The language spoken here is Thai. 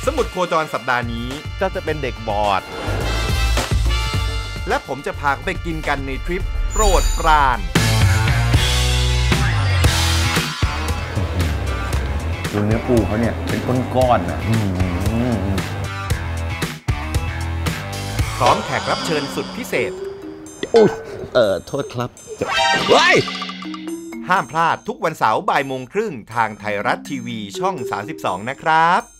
สมุดโคจรสัปดาห์นี้เจ้าจะเป็นเด็กบอดและผมจะพาไปกินกันในทริปโปรดปรานดูเนื้อปูเขาเนี่ยเป็นก้อนๆนะพร้อมแขกรับเชิญสุดพิเศษโทษครับว้ายห้ามพลาดทุกวันเสาร์บ่ายโมงครึ่งทางไทยรัฐทีวีช่อง 32 นะครับ